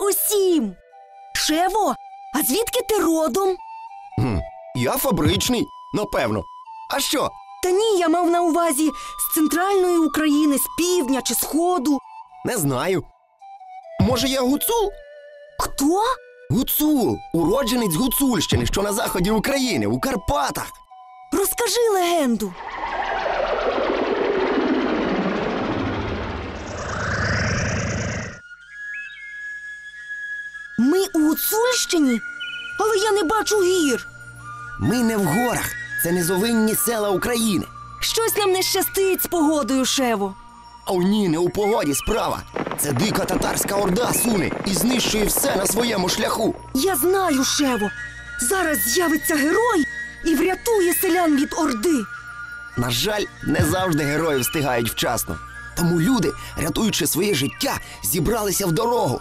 усім. Шево, а звідки ти родом? Я фабричний, напевно. А що? Та ні, я мав на увазі з центральної України, з півдня чи сходу. Не знаю. Може, я гуцул? Хто? Гуцул, уродженець Гуцульщини, що на заході України, у Карпатах. Розкажи легенду. Ми у Гуцульщині? Але я не бачу гір. Ми не в горах, це низовинні села України. Щось нам не щастить з погодою, Шево. О ні, не у погоді справа. Це дика татарська орда суне і знищує все на своєму шляху. Я знаю, Шево. Зараз з'явиться герой і врятує селян від орди. На жаль, не завжди герої встигають вчасно. Тому люди, рятуючи своє життя, зібралися в дорогу.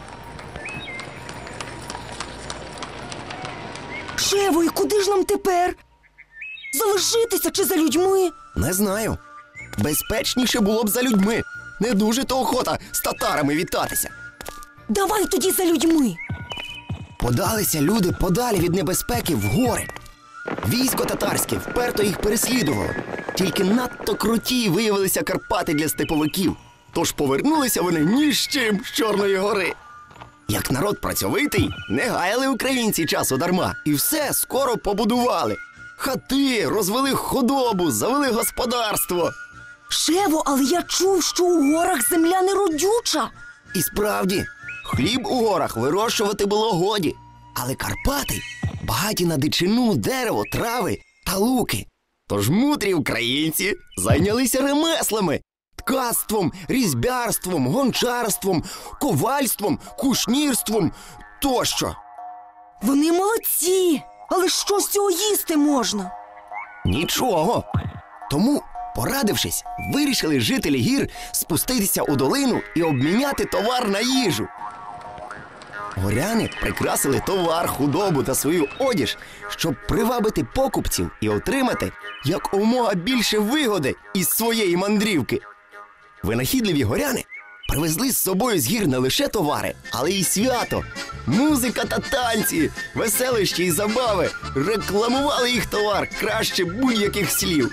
Шево, і куди ж нам тепер? Залишитися чи за людьми? Не знаю. Безпечніше було б за людьми. Не дуже то охота з татарами вітатися. Давай тоді за людьми. Подалися люди подалі від небезпеки в гори. Військо татарське вперто їх переслідувало. Тільки надто круті виявилися Карпати для степовиків. Тож повернулися вони ні з чим з Чорної гори. Як народ працьовитий, не гаяли українці часу дарма. І все скоро побудували. Хати, розвели худобу, завели господарство. Шево, але я чув, що у горах земля не родюча. І справді, хліб у горах вирощувати було годі. Але Карпати багаті на дичину, дерево, трави та луки. Тож мудрі українці зайнялися ремеслами. Ткацтвом, різьбярством, гончарством, ковальством, кушнірством тощо. Вони молодці, але що з цього їсти можна? Нічого. Тому, порадившись, вирішили жителі гір спуститися у долину і обміняти товар на їжу. Горяни прикрасили товар, худобу та свою одіж, щоб привабити покупців і отримати якомога більше вигоди із своєї мандрівки. Винахідливі горяни привезли з собою з гір не лише товари, але й свято. Музика та танці, веселищі і забави рекламували їх товар краще будь-яких слів.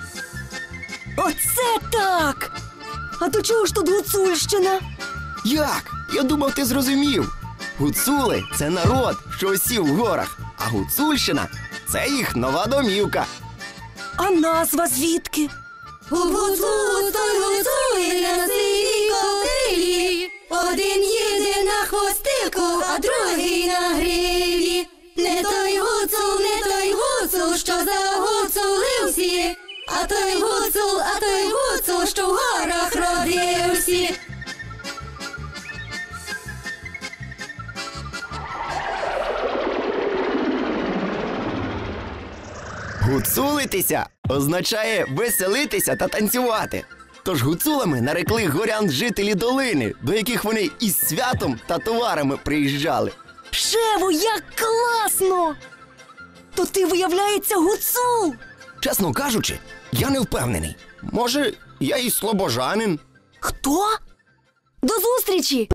Оце так! А до чого ж тут Гуцульщина? Як? Я думав, ти зрозумів. Гуцули – це народ, що осів в горах, а Гуцульщина – це їх нова домівка. А назва звідки? Гуцул, той гуцули на сивій кобилі. Один їде на хвостику, а другий на гриві. Не той гуцул, що загуцулився, а той гуцул, що в горах родився. Гуцулитися означає веселитися та танцювати. Тож гуцулами нарекли горян жителі долини, до яких вони із святом та товарами приїжджали. Шево, як класно! То ти, виявляється, гуцул! Чесно кажучи, я не впевнений. Може, я і слобожанин. Хто? До зустрічі!